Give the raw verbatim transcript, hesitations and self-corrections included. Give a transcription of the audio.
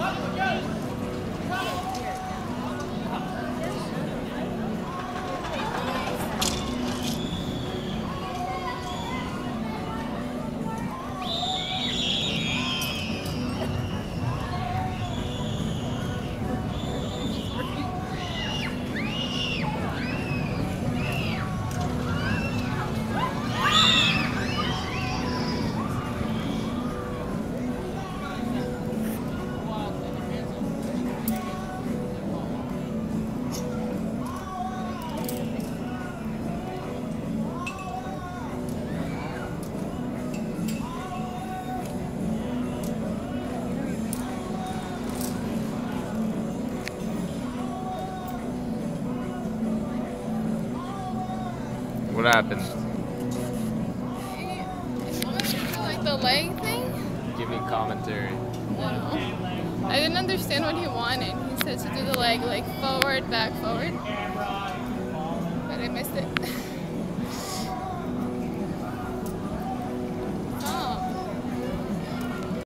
What happened? Like the leg thing? Give me commentary. No. I didn't understand what he wanted. He said to do the leg like forward, back, forward. But I missed it.